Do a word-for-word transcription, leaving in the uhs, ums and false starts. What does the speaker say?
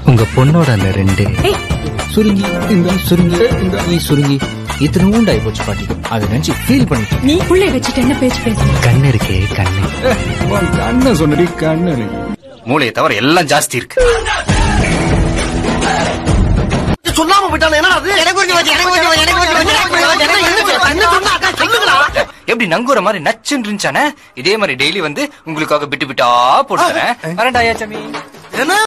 உங்க பொண்ணோட அந்த ரெண்டு சுருங்கி இந்த சுருங்கி இந்த நீ சுருங்கி இத்தனை ஊண்டாயி போச்சு பாட்டி. அதை நினைச்சு ஃபீல் பண்ணிட்டு நீ புள்ளை வச்சுட்டு என்ன பேச்சு பேச? கண்ணு இருக்கே கண்ணு. கண்ணு சொன்னடி கண்ணு. மூளையை தவிர எல்லாம் ஜாஸ்தி இருக்கு. சொல்லாம போயிட்டாலும் என்ன எப்படி நங்குற மாதிரி நச்சுன்னு இருந்துச்சானே, இதே மாதிரி டெய்லி வந்து உங்களுக்காக பிட்டு பிட்டா போட்டுறேன். வரண்டாயா சாமி.